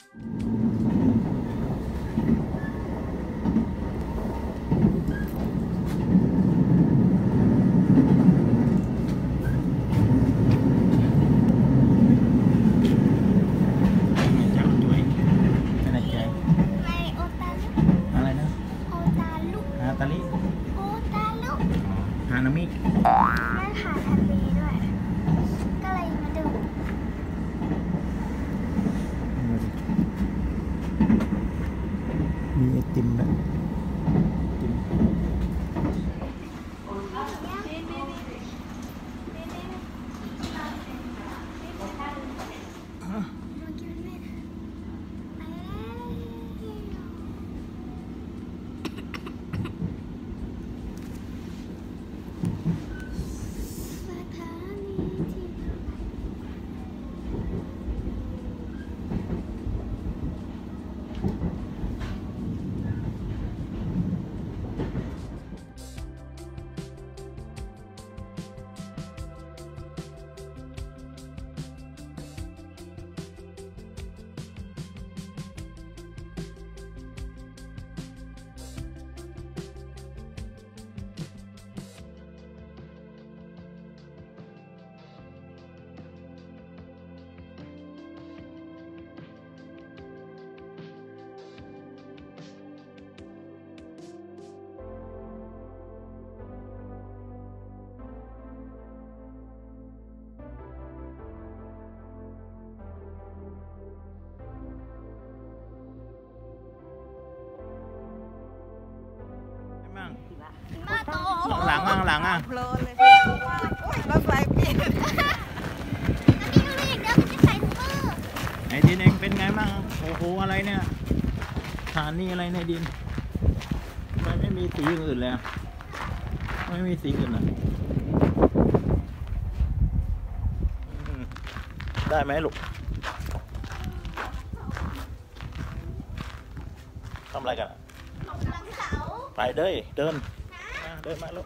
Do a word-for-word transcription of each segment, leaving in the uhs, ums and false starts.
ตาลิโอตาลุฮานามินั่นหาทะเลด้วยก็เลยมาดูมีไอติมนะติมหลังอ่ะหลังอ่ะเพลินเลยรถไฟปีนไอ้ดินเองเป็นไงบ้างโอ้โหอะไรเนี่ยฐานนี่อะไรเนี่ยดินไม่ไม่มีสีอื่นเลยไม่มีสีอื่นอ่ะได้ไหมลูกทำอะไรกันไปเด้ยเดินเดินมาลูก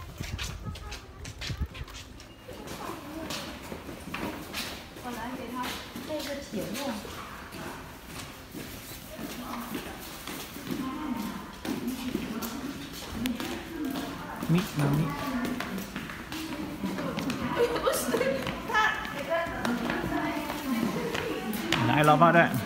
มิดมามิไหนเราบ้าได้